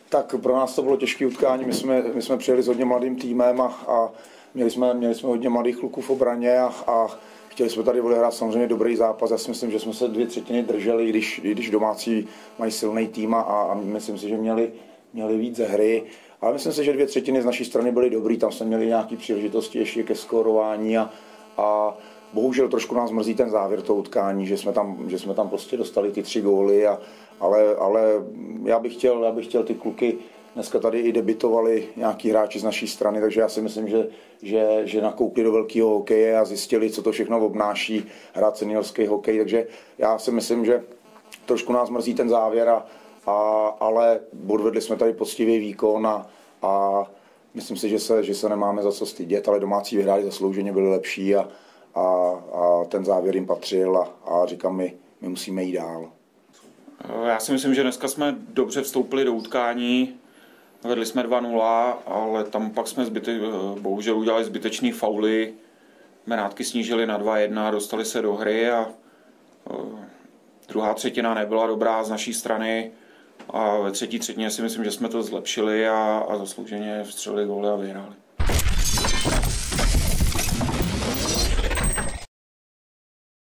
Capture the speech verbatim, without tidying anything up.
Tak pro nás to bylo těžké utkání, my jsme, my jsme přijeli s hodně mladým týmem a, a měli, jsme, měli jsme hodně mladých kluků v obraně a, a chtěli jsme tady odehrát samozřejmě dobrý zápas. Já si myslím, že jsme se dvě třetiny drželi, i když, i když domácí mají silný tým a, a myslím si, že měli, měli víc ze hry. Ale myslím si, že dvě třetiny z naší strany byly dobrý, tam jsme měli nějaké příležitosti ještě ke skórování a, a bohužel trošku nás mrzí ten závěr toho utkání, že jsme tam, že jsme tam prostě dostali ty tři góly, a, ale, ale já, bych chtěl, já bych chtěl ty kluky, dneska tady i debitovali nějaký hráči z naší strany, takže já si myslím, že, že, že nakoukli do velkého hokeje a zjistili, co to všechno obnáší hrát seniorský hokej, takže já si myslím, že trošku nás mrzí ten závěr, a, a, ale odvedli jsme tady poctivý výkon a, a myslím si, že se, že se nemáme za co stydět, ale domácí vyhráli zaslouženě, byli lepší a A, a ten závěr jim patřil a, a říkám, my, my musíme jít dál. Já si myslím, že dneska jsme dobře vstoupili do utkání, vedli jsme dva nula, ale tam pak jsme zbyte, bohužel udělali zbytečný fauly, Benátky snížili na dva jedna, dostali se do hry a druhá třetina nebyla dobrá z naší strany a ve třetí třetině si myslím, že jsme to zlepšili a, a zaslouženě vstřelili góly a vyhráli.